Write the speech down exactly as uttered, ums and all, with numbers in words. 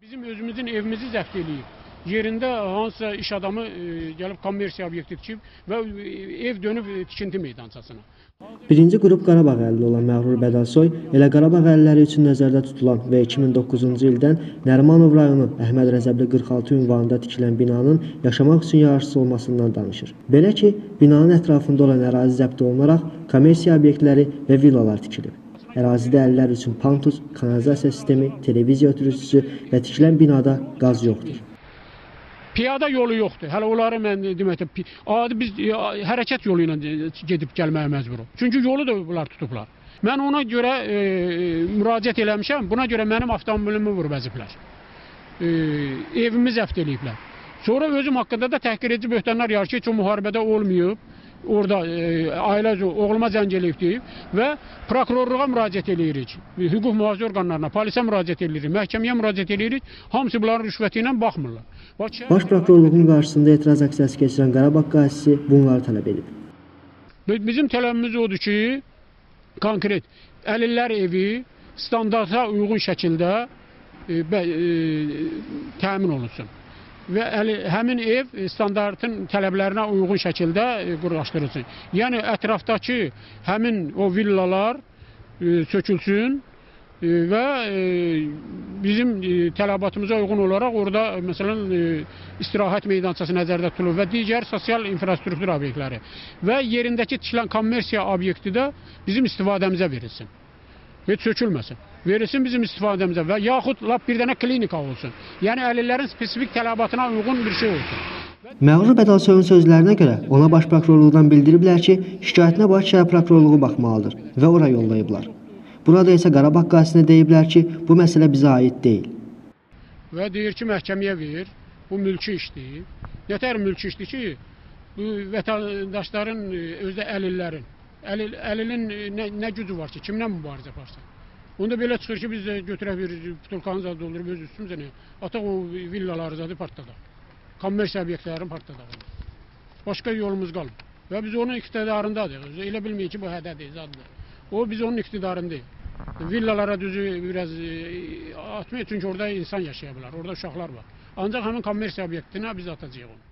Bizim özümüzün evimizi zəbt eləyib. Yerində hansısa iş adamı e, gəlib kommersiya obyekti tikib və ev dönüb tikinti meydançasına. Birinci qrup Qarabağ əlili olan Məğrur Bədəlsoy elə Qarabağ əliləri üçün nəzərdə tutulan və iki min doqquzuncu ildən Nərimanov rayonu Əhməd Rəzəbli qırx altı ünvanında tikilən binanın yaşamaq üçün yararsız olmasından danışır. Belə ki, binanın ətrafında olan ərazi zəbt olunaraq kommersiya obyektləri və villalar tikilib. Ərazidə əlillər üçün pantus, kanalizasiya sistemi, televiziya ötürücüsü və tikilən binada qaz yoxdur. Piyada yolu yoxdur. Hələ onları mən deməkdə adi biz hərəkət yolu ilə gedib gəlməyə məcburuq. Çünki yolu da bunlar tutublar. Mən ona görə e, müraciət eləmişəm. Buna görə mənim avtomobilimi vurub əziblər. E, evimi zəbt eləyiblər. Sonra özüm haqqında da təhqir edici böhtanlar yar ki, heç o müharibədə olmayıb. Orada e, ailəci oğluma zəng eləyib deyib və prokurorluğa müraciət eləyirik. Hüquq mühafizə orqanlarına, polisə müraciət eləyirik, məhkəməyə müraciət eləyirik. Hamısı bunların rüşvəti ilə baxmırlar. Baş prokurorluğun qarşısında etiraz aksiyası keçirən Qarabağ qazisi bunları tələb edib. Bizim tələbimiz odur ki, konkret əlillər evi standarta uyğun şəkildə e, bə, e, təmin olunsun. Və əli, həmin ev standartın tələblərinə uyğun şəkildə qurlaşdırılsın. Yəni ətrafdakı həmin o villalar e, sökülsün e, və e, bizim e, tələbatımıza uyğun olaraq orada məsələn e, istirahət meydançası nəzərdə tutulur və digər sosial infrastruktur obyektləri və yerindəki tikilən kommersiya obyekti də bizim istifadəmizə verilsin. Heç sökülməsin. Verilsin bizim istifadəmizə və yaxud lap bir dənə klinika olsun. Yəni əlillərin spesifik tələbatına uyğun bir şey olsun. Məğrur Bədəlsoyun sözlərinə görə ona baş prokurorluqdan bildiriblər ki, şikayətinə Bakı şəhər prokurorluğu baxmalıdır və ora yollayıblar. Burada isə Qarabağ qazisinə deyiblər ki, bu məsələ bizə aid deyil. Və deyir ki, məhkəməyə ver, bu mülki işdir. Nətər mülki işdir ki, bu vətəndaşların, özdə əlillərin, əlil, əlilin nə, nə gücü var ki, kimlə mübarizə aparsın? Onda belə çıxır ki, biz də götürək bir butulkanı zad doldurub öz üstümüzə nə? Ataq o villaları zadı partladaq. Kommersiya obyektlərini partladaq. Başqa yolumuz qalmır. Və biz onun iqtidarındayıq. Elə bilməyik ki, bu hədədir, zaddır. O biz onun iqtidarındayıq. Villalara düzü biraz atmayıq, çünki orada insan yaşaya bilər, orada uşaqlar var. Ancaq həmin kommersiya obyektinə biz atacağıq onu.